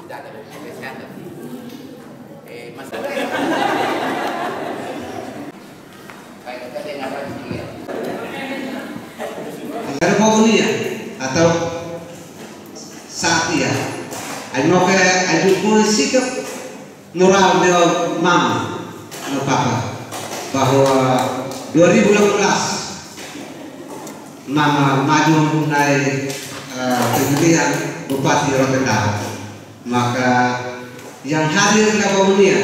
tidak ada bukti kesehatan. Masalah kayak tadi apa sih? Ada pokoknya atau saat ya, ayo pun sikap moral dia mama, no papa, bahwa 2018 mama maju mempunyai pemilihan Bupati Rotterdam, maka yang hadir ke komunian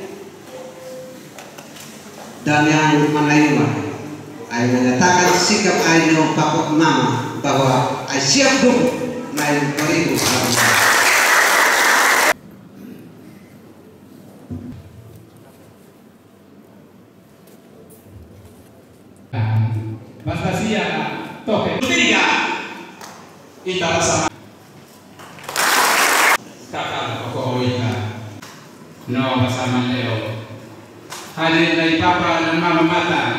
dan yang menerima, saya menyatakan sikap saya Bapak Mama bahwa saya siap dukung main 2018. Mas Basia toke tiga kita sama kakak pokok kita no bersama Leo hadir dari papa dan mama matang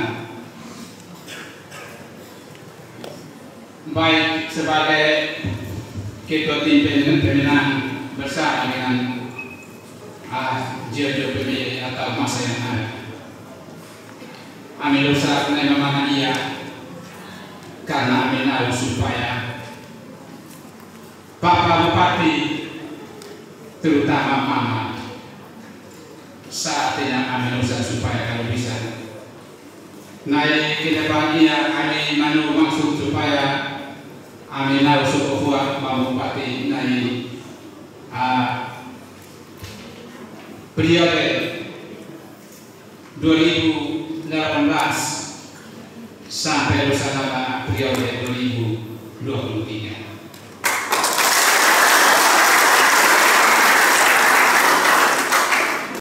baik sebagai ketua tim pemenang bersama dengan Jojo pemilih atau masa yang ada. Amin usaha menemani dia karena amin harus supaya Bapak Bupati terutama Mama saat ini amin usaha supaya kalau bisa naik ke depan dia amin manu maksud supaya amin harus kuat Bapak Bupati naik periode 2018 sampai bersama periode 2023.